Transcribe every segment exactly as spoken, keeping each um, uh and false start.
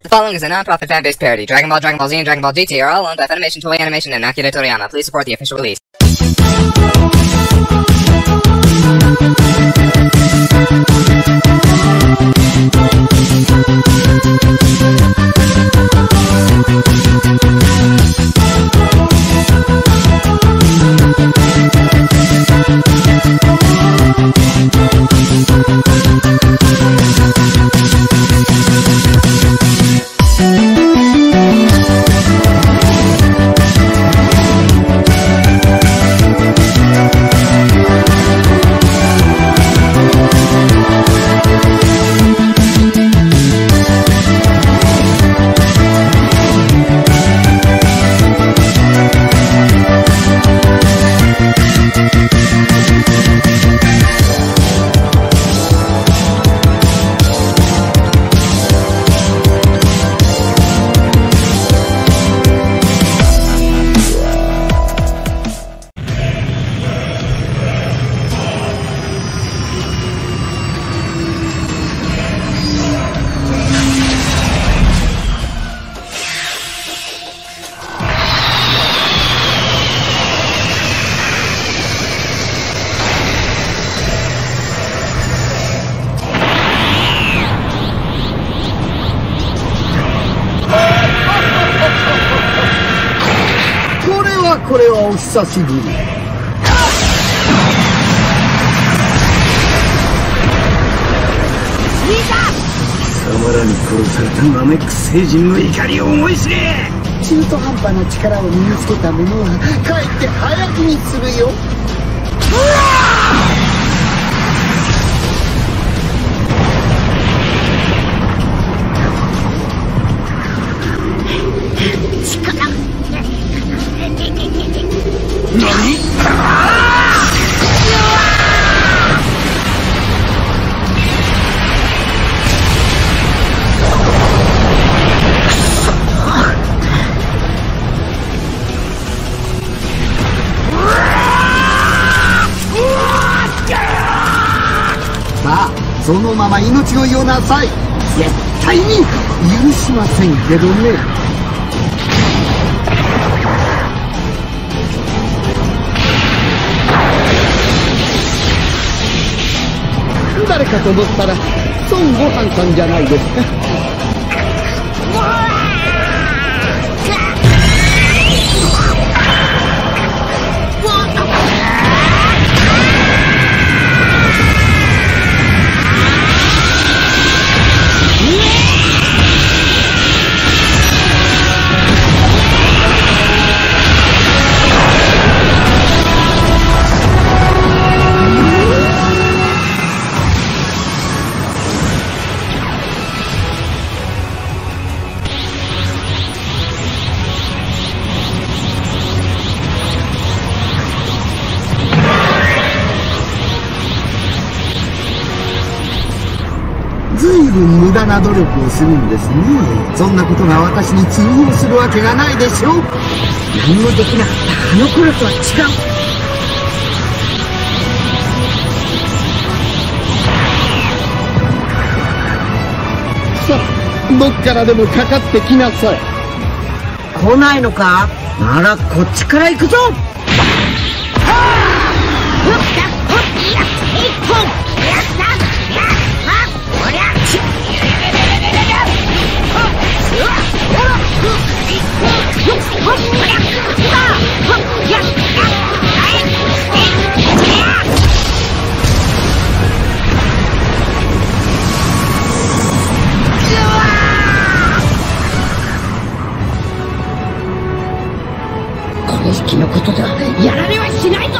following is a non-profit fan-based parody. Dragon Ball, Dragon Ball Z, and Dragon Ball G T are all owned by Funimation, Toei Animation, and Akira Toriyama. Please support the official release. これはお久しぶり。貴様らに殺されたナメック星人の怒りを思い知れ。中途半端な力を身につけた者はかえって早くにするよ。うわそのまま命乞いをなさい。絶対に許しませんけどね。誰かと思ったら孫悟飯さんじゃないですか。ずいぶん無駄な努力をするんですね。そんなことが私に通用するわけがないでしょう。何もできなかったあの頃とは違う。さあ、どっからでもかかってきなさい。来ないのか？ならこっちから行くぞ。これしきのことではやられはしないぞ。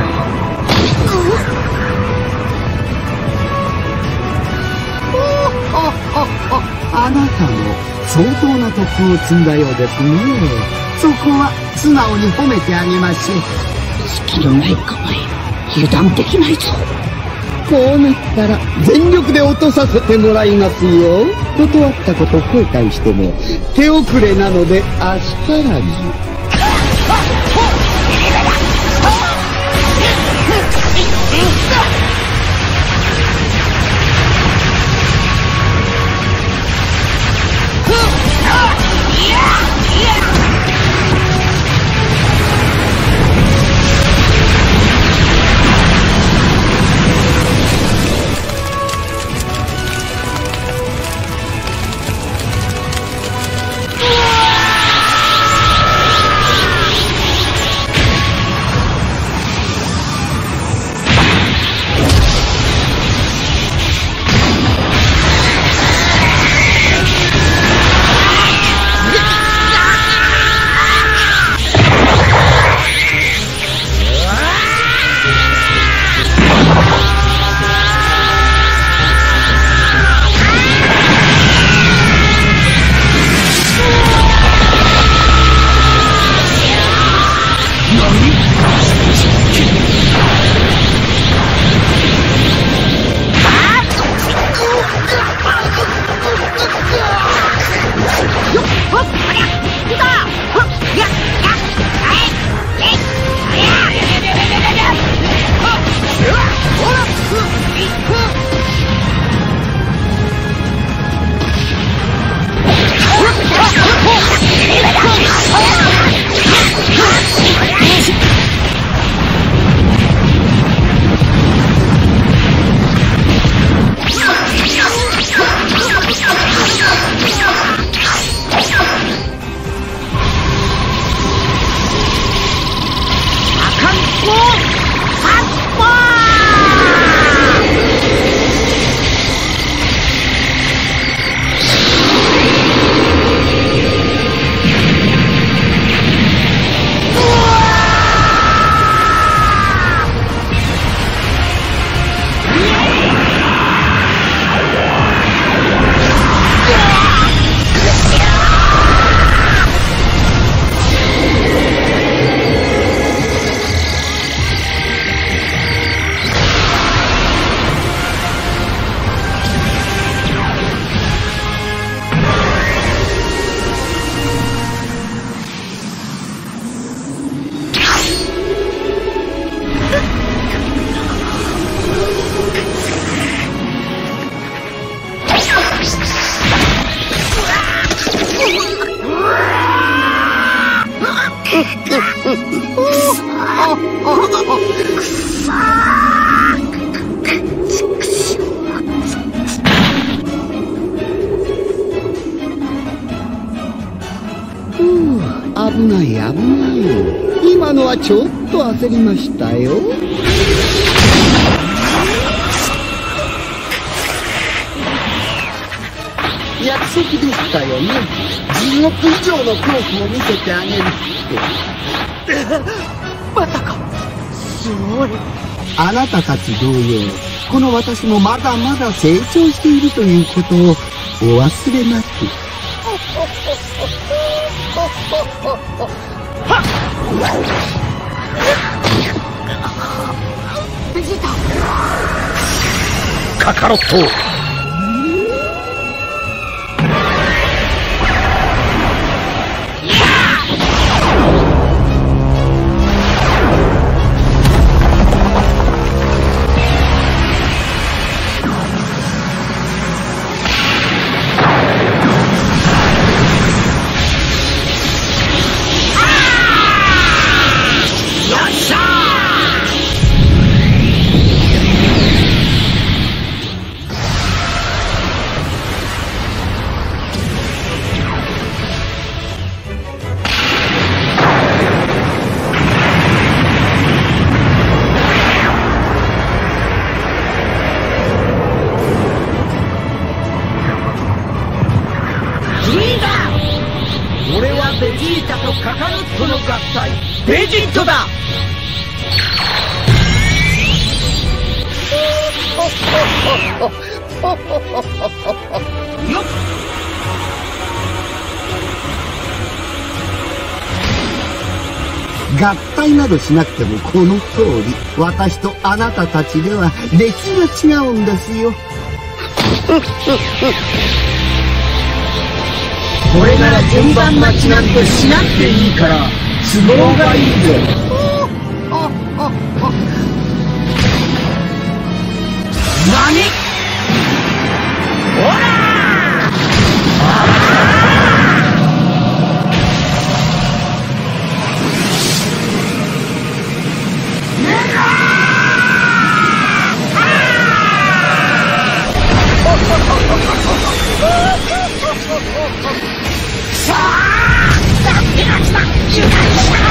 あなたも相当な特訓を積んだようですね。そこは素直に褒めてあげましょう。スキルないかわいい。油断できないぞ。こうなったら全力で落とさせてもらいますよ。断ったこと後悔しても手遅れなので明日からず。Huh! ない危ない。今のはちょっと焦りましたよ。約束でしたよね。地獄以上の恐怖を見せてあげるって。まさかすごい。あなたたち同様、この私もまだまだ成長しているということをお忘れなく。ベジータ、カカロット。ベジットだ。よっ。合体などしなくてもこの通り、私とあなたたちでは歴が違うんですよ。これなら順番待ちなんてしなくていいから都合がいいぜ。何？ほら！さあ！助けが来た！受難した！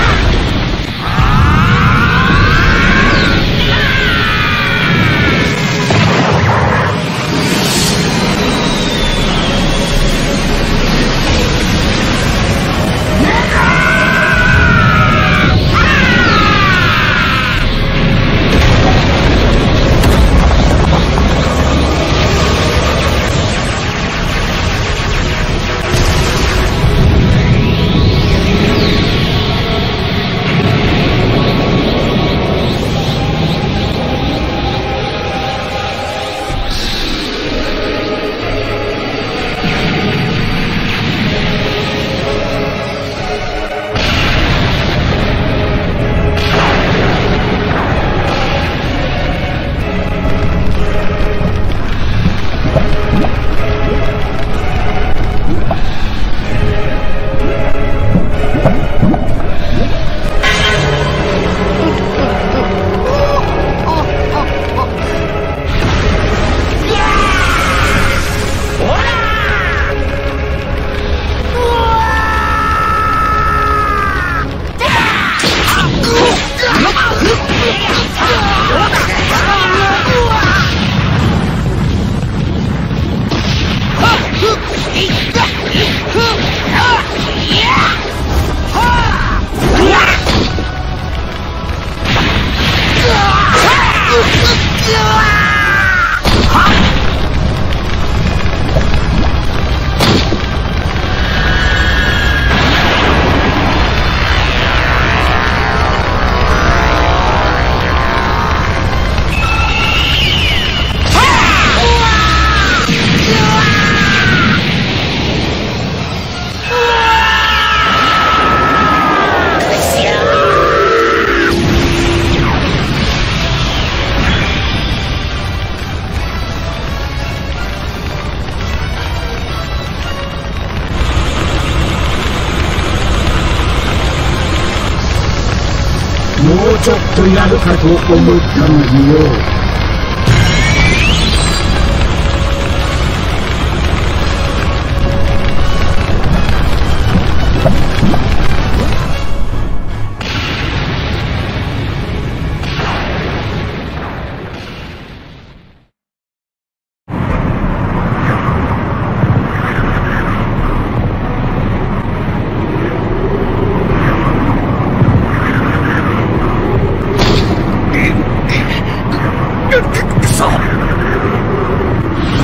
もうちょっとやるかと思ったのによ。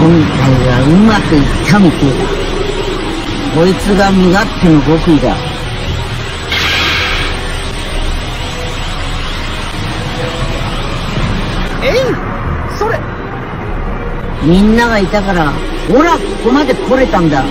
今回はうまくいったみてえだ。こいつが身勝手の極意だ。 えい、それ。 みんながいたからほらここまで来れたんだ。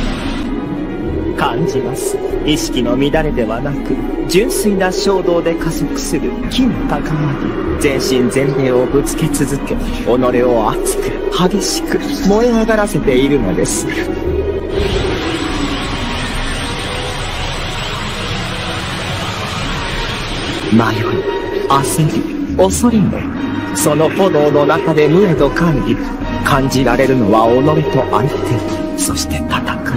感じます。意識の乱れではなく純粋な衝動で加速する気の高まり、全身全霊をぶつけ続け、己を熱く激しく燃え上がらせているのです。迷い、焦り、恐りも、その炎の中で無へと感じ、感じられるのは己と相手、そして戦う。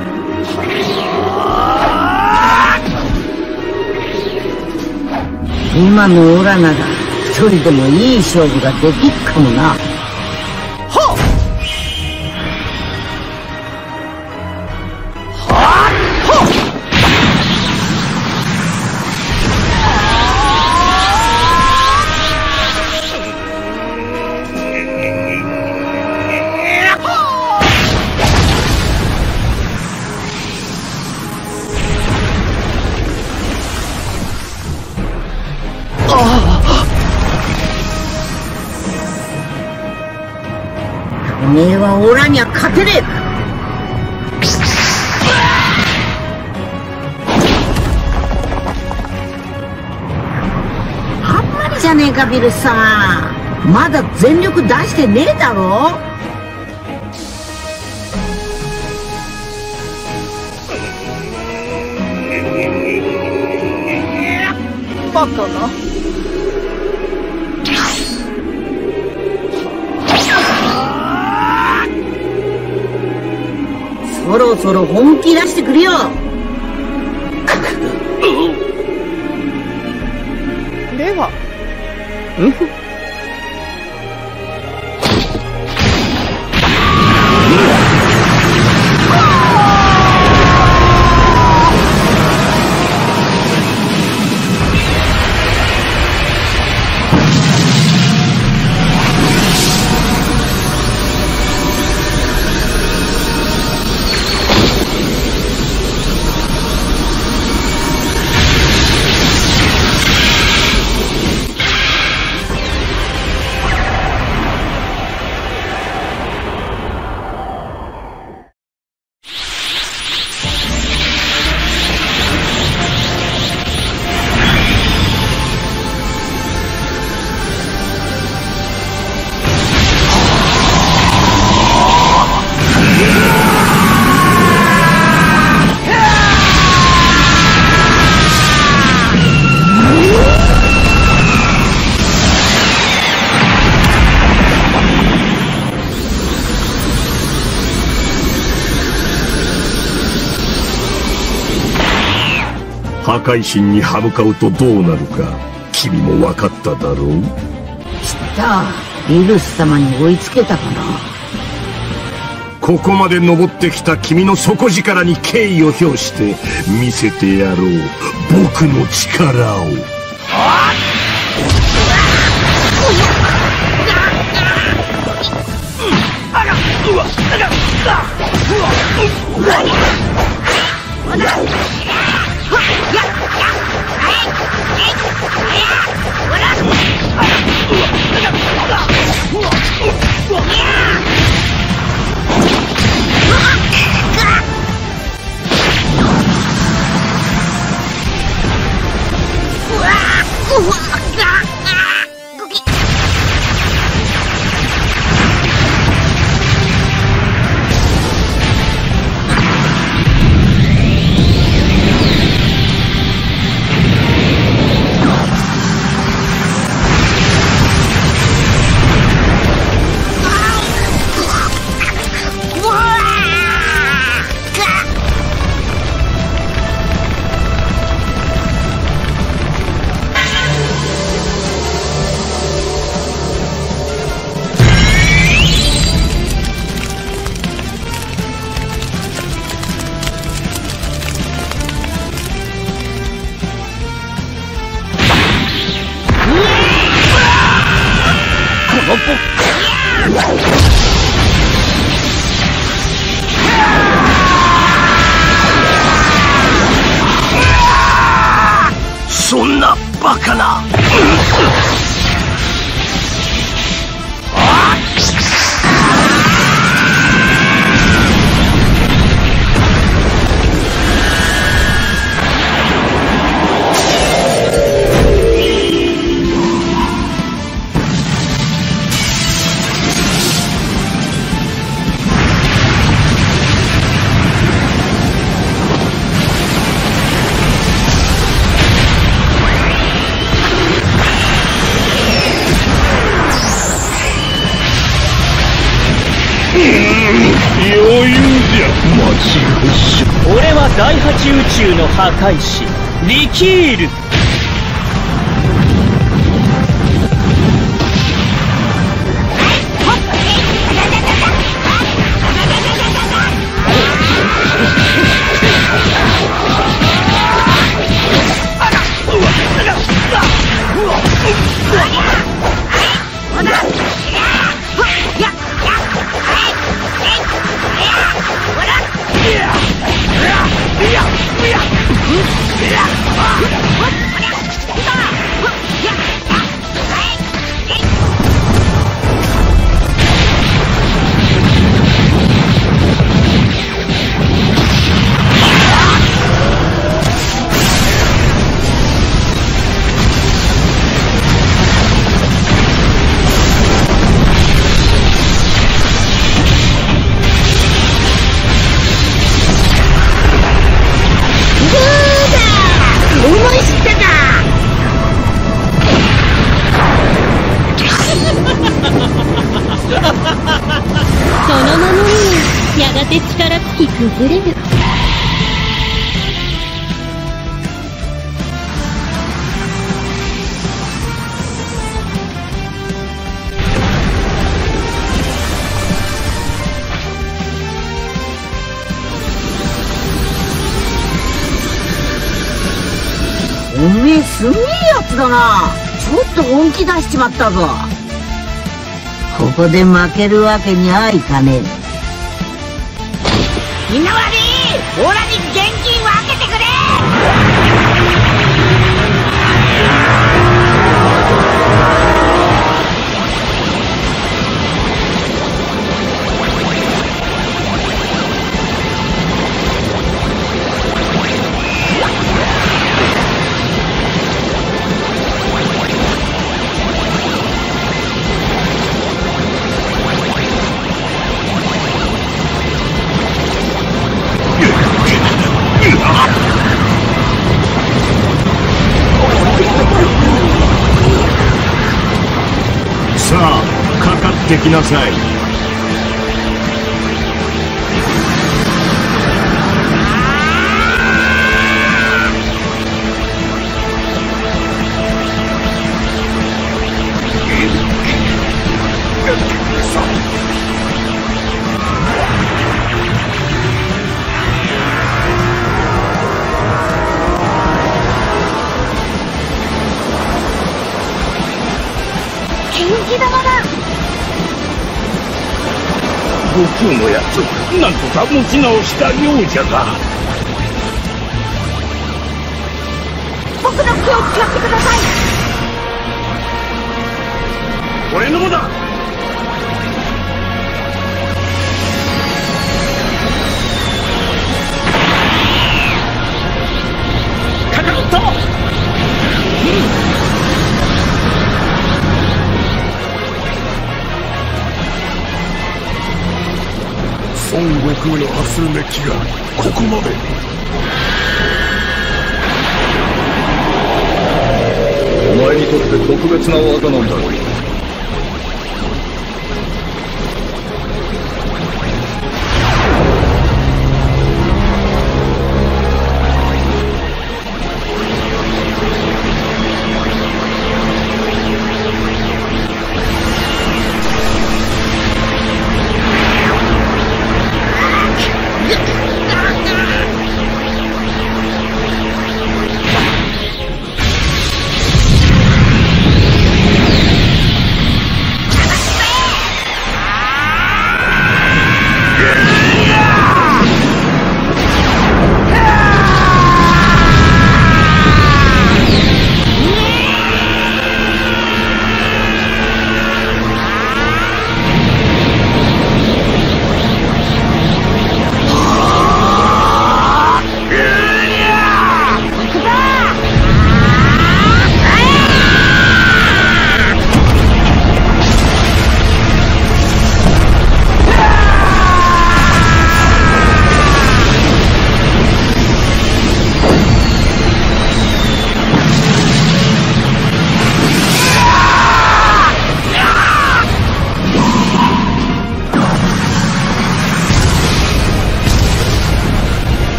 今のオラなら一人でもいい勝負ができっかもな。おめえはオラには勝てねえ。あんまりじゃねえかビルさん、まだ全力出してねえだろ。バカな。そろそろ本気出してくれよ。 では、 うん破壊神に歯向かうとどうなるか君も分かっただろう。 きったビルス様に追いつけたかな。 ここまで登ってきた君の底力に敬意を表して見せてやろう僕の力を。 バカな。 俺は第八宇宙の破壊士リキール。 崩れる。 おめえすげえやつだな。ちょっと本気出しちまったぞ。ここで負けるわけにはいかねえ。 みんなはねー、オラに現金分けてくれ。 さあ、かかってきなさい。 悟空のやつ、なんとか持ち直したようじゃが。 僕の気を使ってください。 俺のもだ。かかった。孫悟空の発する熱気がここまで。お前にとって特別な技なんだろう。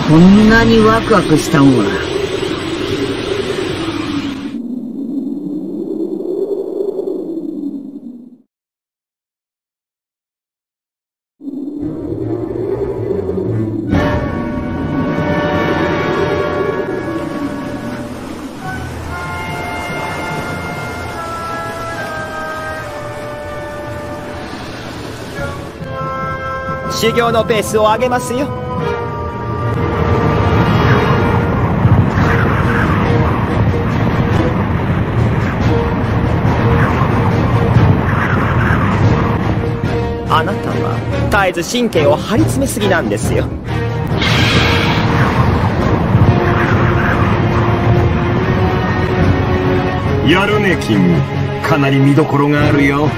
こんなにワクワクしたんは。 修行のペースを上げますよ。あなたは絶えず神経を張り詰めすぎなんですよ。 やるね君、かなり見どころがあるよ。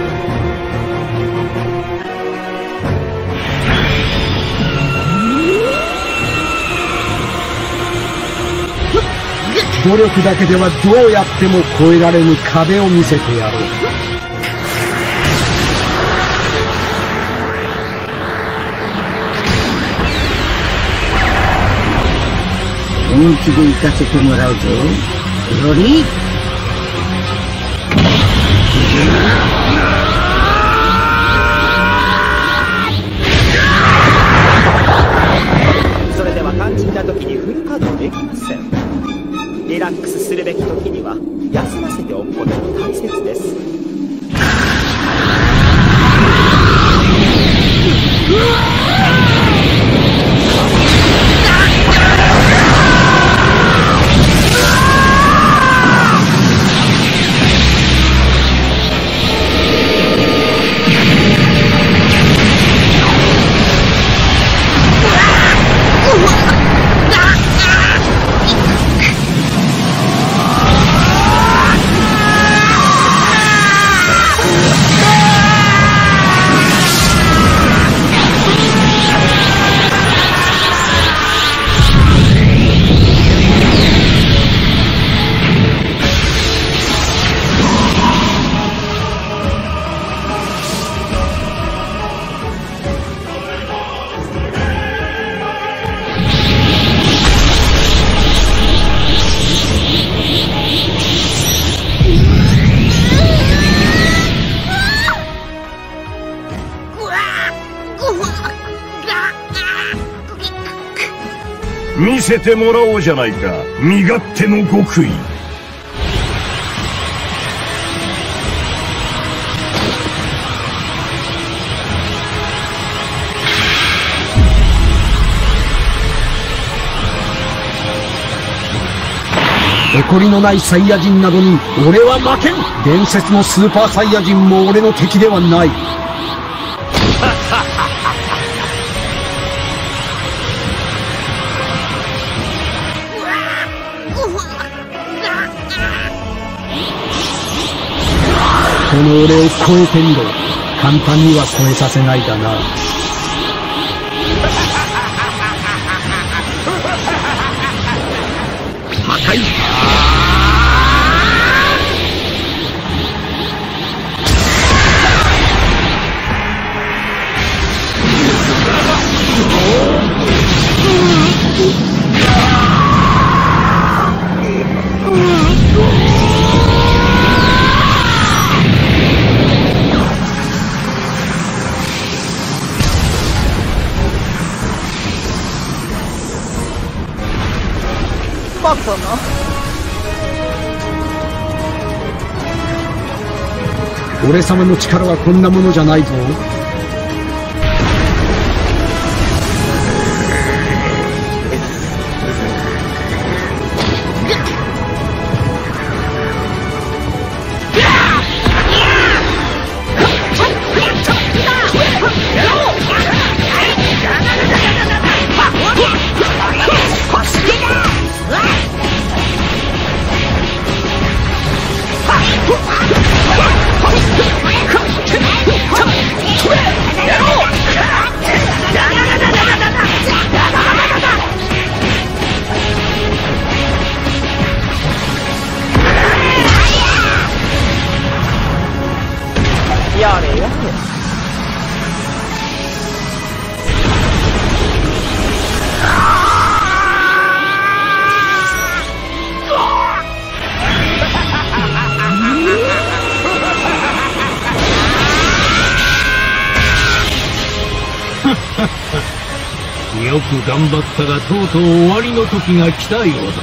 努力だけではどうやっても越えられぬ壁を見せてやろう。本気で行かせてもらうぞ。よりそれでは肝心な時にフル稼働できません。リラックスするべき時には休ませておくことも大切です。 見せてもらおうじゃないか、身勝手の極意。 誇りのないサイヤ人などに俺は負けん。伝説のスーパーサイヤ人も俺の敵ではない。この俺を超えてみろ。簡単には超えさせないだな。破壊。 バカな。 俺様の力はこんなものじゃないぞ。 よく頑張ったが、とうとう終わりの時が来たようだな。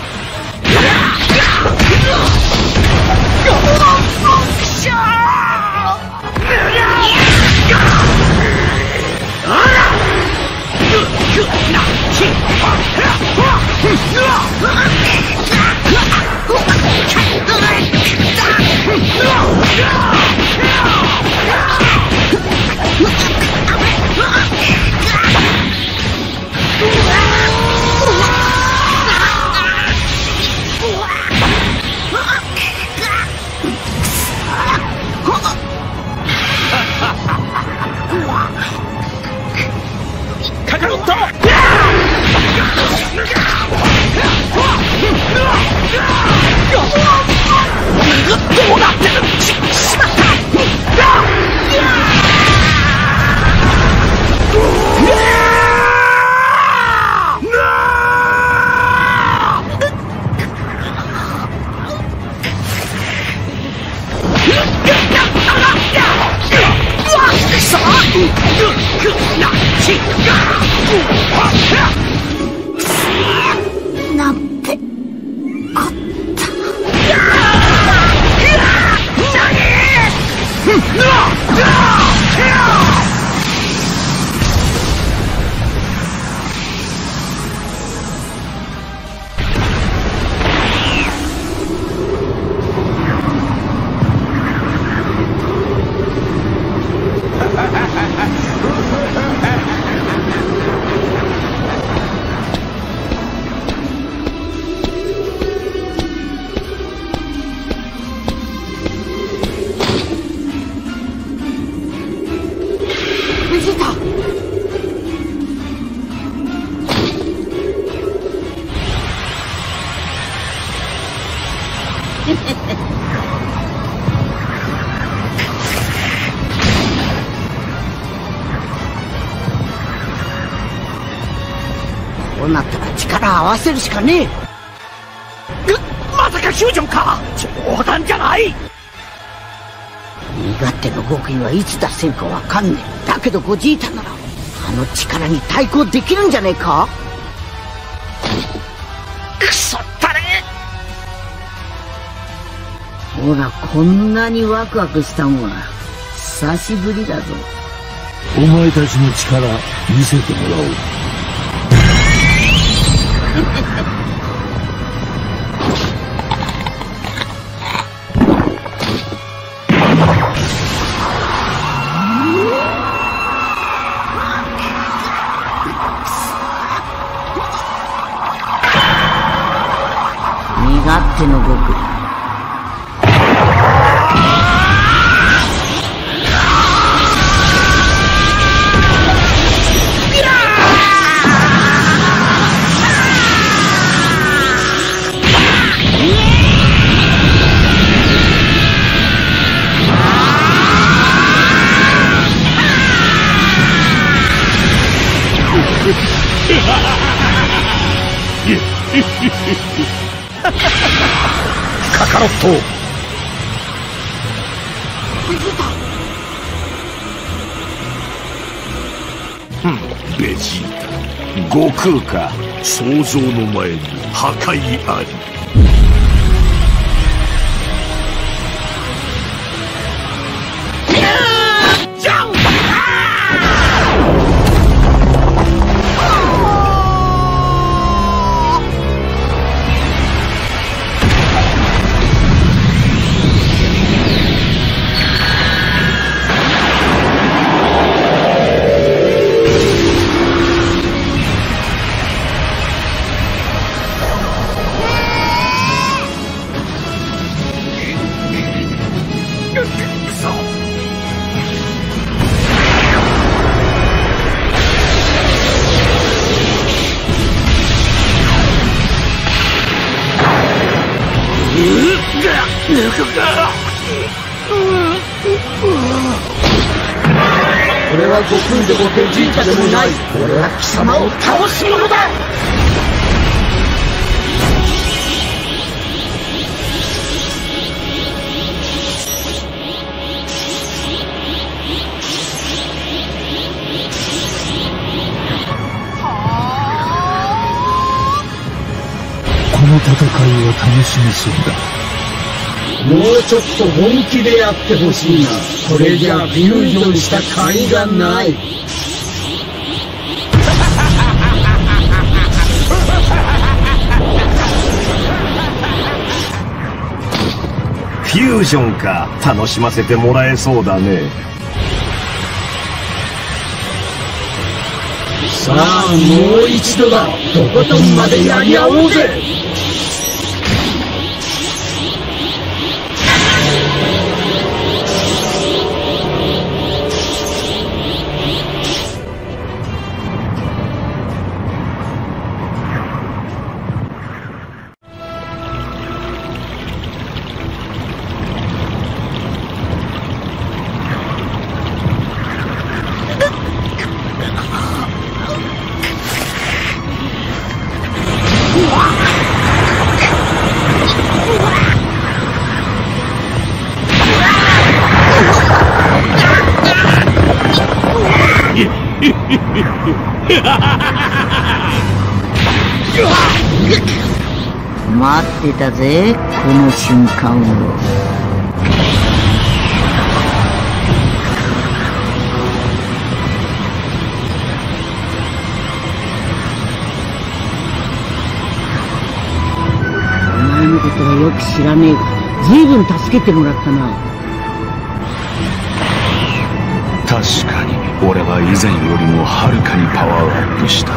カカロット！どうなってる！しまった！ なんてこったこうなったら力合わせるしかねえ。 まさかフュージョンか！冗談じゃない！ 身勝手の極意はいつ出せんかわかんねえ。だけどゴジータならあの力に対抗できるんじゃねえか？ くそったれ！ ほら、こんなにワクワクしたもんは久しぶりだぞ。 お前たちの力見せてもらおう。 身勝手の極意。 カカロット。ふん、ベジータ、悟空か。想像の前に破壊あり。 俺は悟空でもベジータでもない。俺は貴様を倒すものだ。 はを楽しめそうだ。もうちょっと本気でやってほしいな。これじゃフュージョンした甲斐がない。 フュージョンか。楽しませてもらえそうだね。 さあもう一度だ。とことんまでやり合おうぜ。 待ってたぜ、この瞬間を。お前のことはよく知らねえが、随分助けてもらったな。 確かに俺は以前よりもはるかにパワーアップした。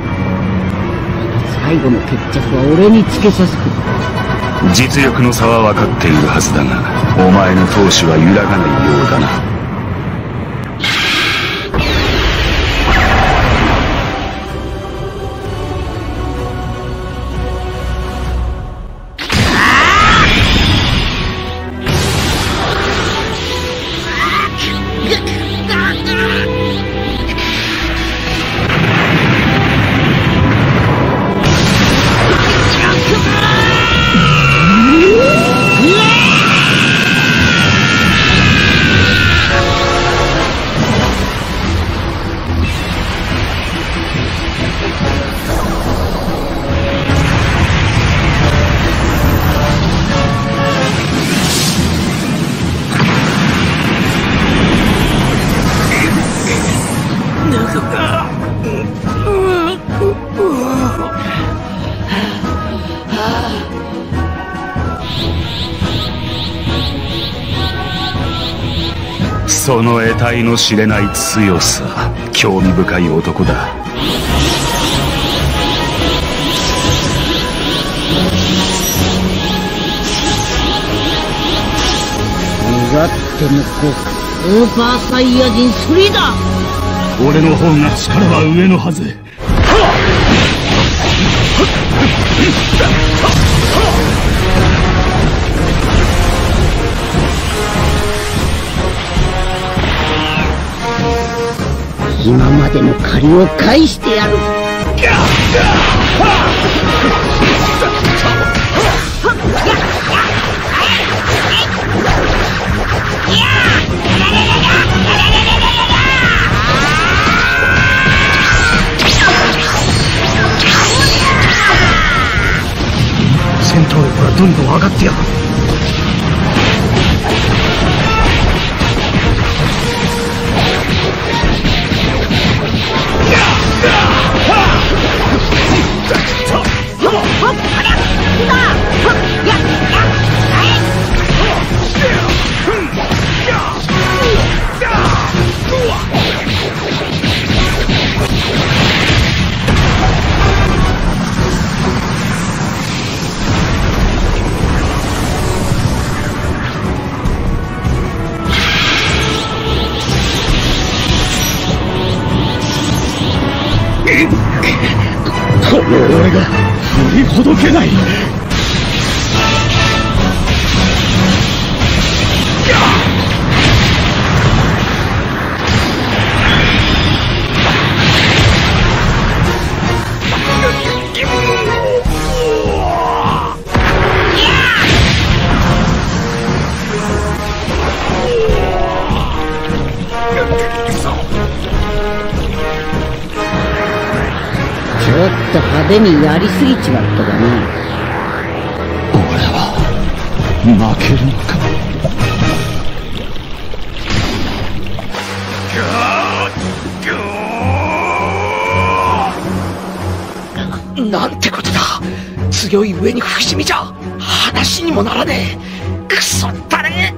最後の決着は俺につけさせて。 実力の差は分かっているはずだが、お前の闘志は揺らがないようだな。その得体の知れない強さ、興味深い男だ。 願ってもこうスーパーサイヤ人スリーだ。 俺の方が力は上のはず。今までの借りを返してやる。戦闘力はどんどん上がってやる。この俺が振りほどけない。ちょっと派手にやりすぎちまったかな。 負けるのか。 なんてことだ。強い上に不死身じゃ話にもならねえ。クソったれ。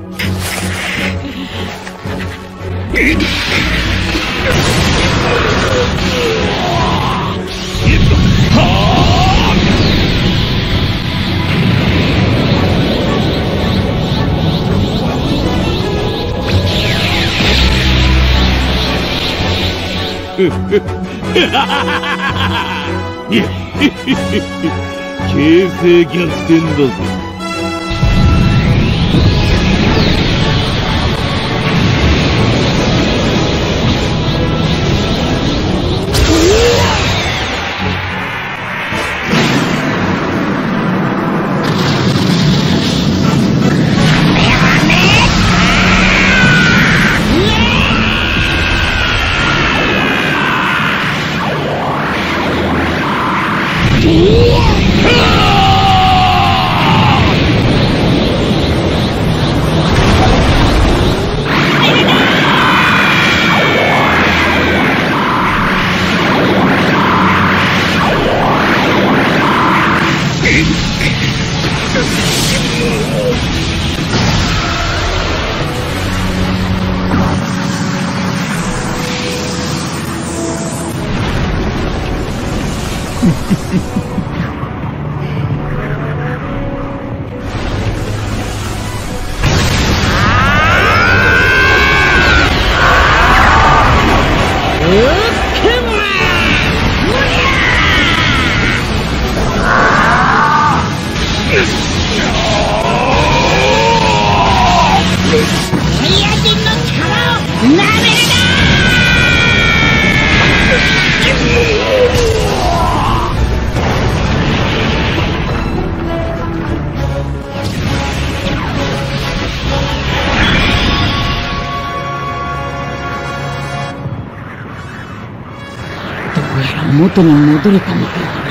形勢逆転だぞ。 元に戻れたみたいだな。